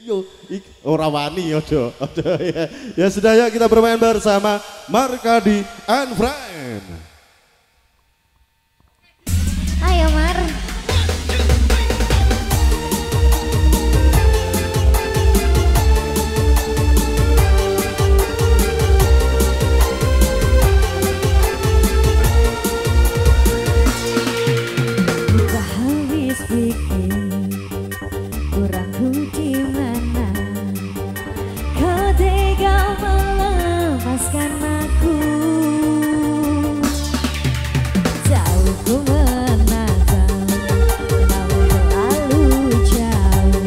Yo, ora wani ojo. Ya sudah yuk kita bermain bersama Markadi and Friend. Ayo Mar. Kita habis pikir kurangku di mana, kau tega melepaskan aku. Jauh ku menatap, namun terlalu jauh.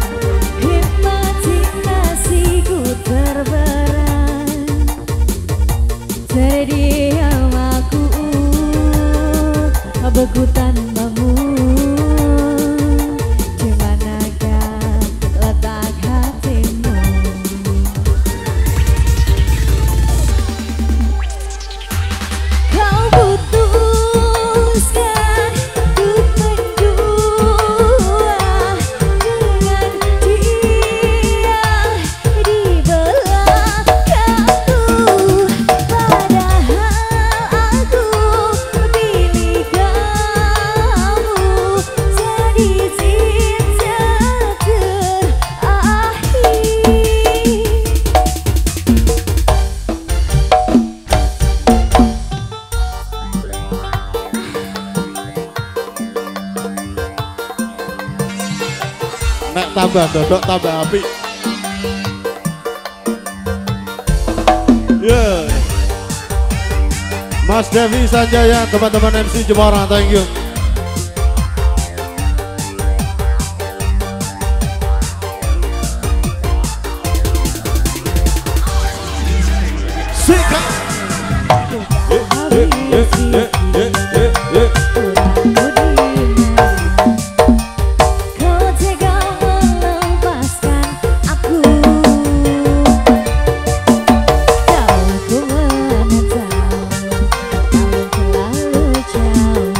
Imajinasiku terberat, terdiam aku beku tanpamu. Dimanakah letak hatimu? Kau putuskan untuk mendua dengan dia di belakangku, padahal aku pilih kamu jadi cinta Nek tambah dodok tambah api. Yeah. Mas Devi Sanjaya, teman-teman MC Jepara, thank you. Sika. Kau tega melepaskan aku. Jauh ku menatap, namun terlalu jauh.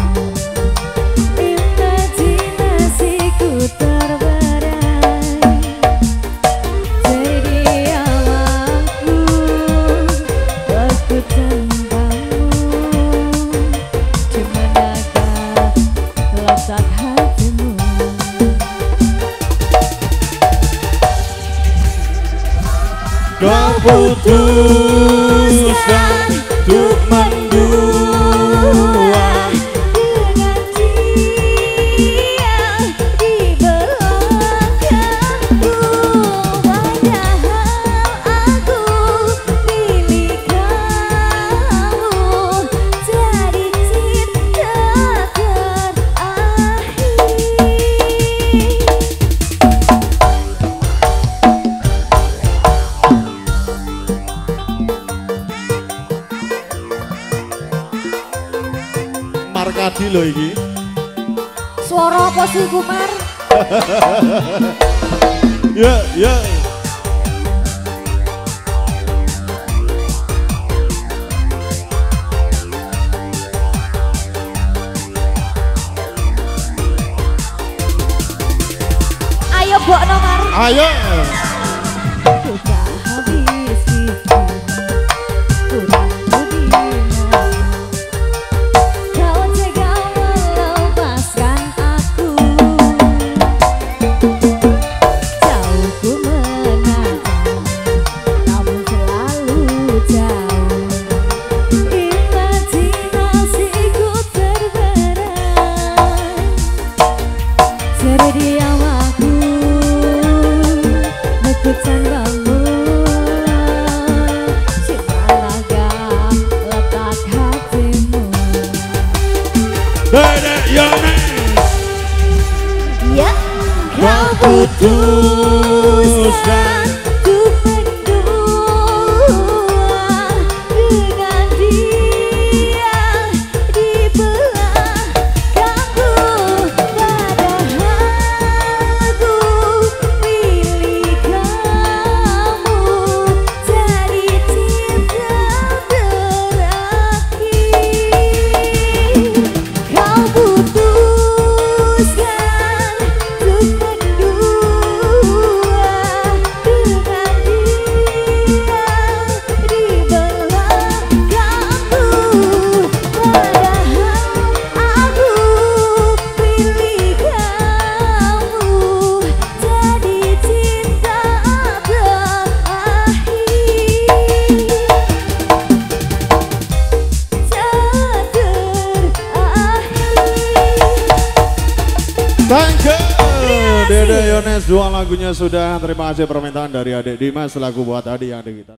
Imajinasiku terberai, terdiam aku beku tanpamu. Dimanakah letak hatimu? Kau putuskan untuk mendua dengan dia di belakangku, padahal aku pilih kamu jadi cinta terakhir. Markadi loh ini. Suara apa sih Kumar? Ya, ya. Ayo Bok Nomar. Ayo. Kita habis pikir kurangku di mana, kau tega melepaskan aku. Jauh ku menatap, namun terlalu jauh. Imajinasiku terberai, terdiam aku beku tanpamu. Dimanakah letak hatimu? Dedek Yones. Ya, kau putuskan untuk mendua dengan dia di belakangku, padahal aku pilih kamu jadi cinta terakhir. Kau putuskan untuk mendua Thank you. Dede Yones, dua lagunya sudah. Terima kasih permintaan dari adik Dimas selaku buat adik yang ada kita.